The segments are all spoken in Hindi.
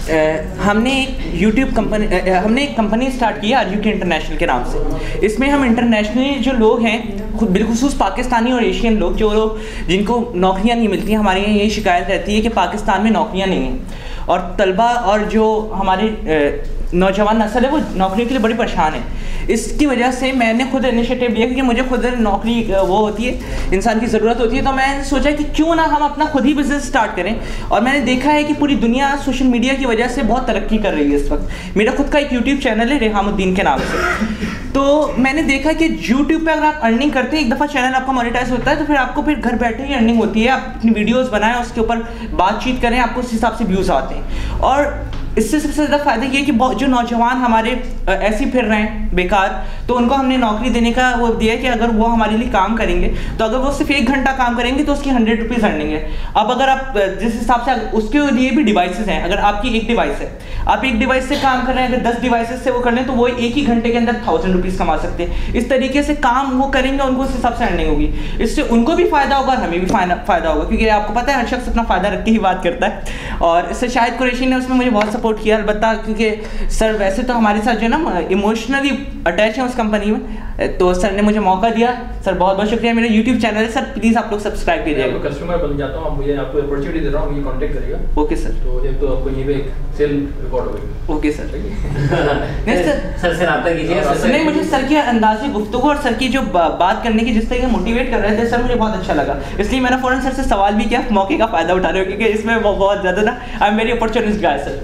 हमने एक कंपनी स्टार्ट की है RUK इंटरनेशनल के नाम से। इसमें हम इंटरनेशनली जो लोग हैं, खुद बिलखुसूस पाकिस्तानी और एशियन लोग, जो लोग जिनको नौकरियां नहीं मिलती, हमारे यहाँ यही शिकायत रहती है कि पाकिस्तान में नौकरियां नहीं हैं और तलबा और जो हमारे नौजवान नस्ल है वो नौकरी के लिए बड़ी परेशान है। इसकी वजह से मैंने खुद इनिशिएटिव लिया, क्योंकि मुझे खुद नौकरी वो होती है, इंसान की ज़रूरत होती है, तो मैंने सोचा कि क्यों ना हम अपना खुद ही बिज़नेस स्टार्ट करें। और मैंने देखा है कि पूरी दुनिया सोशल मीडिया की वजह से बहुत तरक्की कर रही है इस वक्त। मेरा खुद का एक यूट्यूब चैनल है रेहामुद्दीन के नाम से। तो मैंने देखा कि यूट्यूब पे अगर आप अर्निंग करते हैं, एक दफ़ा चैनल आपका मोनेटाइज होता है, तो फिर आपको फिर घर बैठे ही अर्निंग होती है। आप अपनी वीडियोज़ बनाएं, उसके ऊपर बातचीत करें, आपको उस हिसाब से व्यूज़ आते हैं। और इससे सबसे ज़्यादा फ़ायदा ये है कि जो नौजवान हमारे ऐसे ही फिर रहे हैं बेकार, तो उनको हमने नौकरी देने का वो दिया है कि अगर वो हमारे लिए काम करेंगे, तो अगर वो सिर्फ 1 घंटा काम करेंगे तो उसकी 100 रुपीज़ अर्निंग है। अब अगर आप जिस हिसाब से, उसके लिए भी डिवाइसेस हैं। अगर आपकी एक डिवाइस है, आप एक डिवाइस से काम कर रहे हैं, अगर 10 डिवाइसेस से वो कर लें तो वो 1 ही घंटे के अंदर 1000 रुपीज़ कमा सकते हैं। इस तरीके से काम वो करेंगे, उनको उस हिसाब से अर्निंग होगी। इससे उनको भी फ़ायदा होगा और हमें भी फ़ायदा होगा, क्योंकि आपको पता है हर शख्स अपना फ़ायदा रख के ही बात करता है। और इससे शाहिद कुरैशी ने उसमें मुझे बहुत सपोर्ट किया, अलबत्ता क्योंकि सर वैसे तो हमारे साथ जो है ना इमोशनली अटैच है उस कंपनी में, तो सर ने मुझे मौका दिया। सर बहुत बहुत शुक्रिया। मेरा यूट्यूब चैनल है सर, प्लीज़ आप लोग सब्सक्राइब कीजिएगा। कस्टमर बन जाता हूँ, मुझे आपको अपॉर्चुनिटी दे रहा हूँ, मुझे कांटेक्ट करिएगा। Okay sir. तो एक तो आपको ये भी एक सेल रिकॉर्ड होगी। Okay sir. नहीं सर से रब्ता कीजिएगा। नहीं, मुझे सर के अंदाज़े गुफ्तगू और सर की जो बात करने की जिस तरह मोटिवेट कर रहे थे सर, मुझे बहुत अच्छा लगा। इसलिए मैंने फ़ौरन सर से सवाल भी किया, मौके का फ़ायदा उठा रहे हो, क्योंकि इसमें बहुत ज़्यादा ना I am very opportunist guy sir.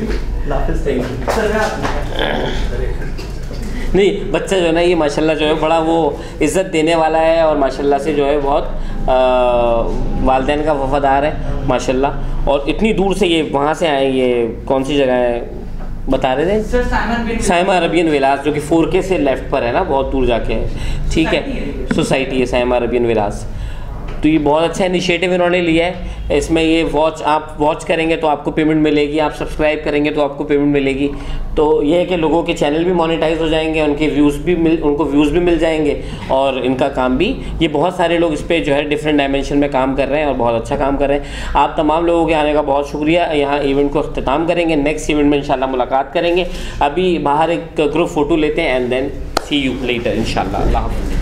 नहीं, बच्चा जो है ना ये माशाल्लाह जो है बड़ा वो इज़्ज़त देने वाला है और माशाल्लाह से जो है बहुत वालिदैन का वफ़ादार है माशाल्लाह। और इतनी दूर से ये वहाँ से आए, ये कौन सी जगह है बता रहे थे सर? साइमा अरबियन विलास, जो कि 4K से लेफ़्ट पर है ना, बहुत दूर जाके है। ठीक है, सोसाइटी है साइमा अरबियन विलास। तो ये बहुत अच्छा इनिशिएटिव इन्होंने लिया है। इसमें ये आप वॉच करेंगे तो आपको पेमेंट मिलेगी, आप सब्सक्राइब करेंगे तो आपको पेमेंट मिलेगी। तो ये है कि लोगों के चैनल भी मोनेटाइज हो जाएंगे, उनको व्यूज़ भी मिल जाएंगे और इनका काम भी, ये बहुत सारे लोग इस पर जो है डिफरेंट डायमेंशन में काम कर रहे हैं और बहुत अच्छा काम कर रहे हैं। आप तमाम लोगों के आने का बहुत शुक्रिया। यहाँ इवेंट को अख्तिताम करेंगे, नेक्स्ट इवेंट में इंशाल्लाह मुलाकात करेंगे। अभी बाहर एक ग्रुप फ़ोटो लेते हैं and then see you later इंशाल्लाह। अल्लाह हाफ़िज़।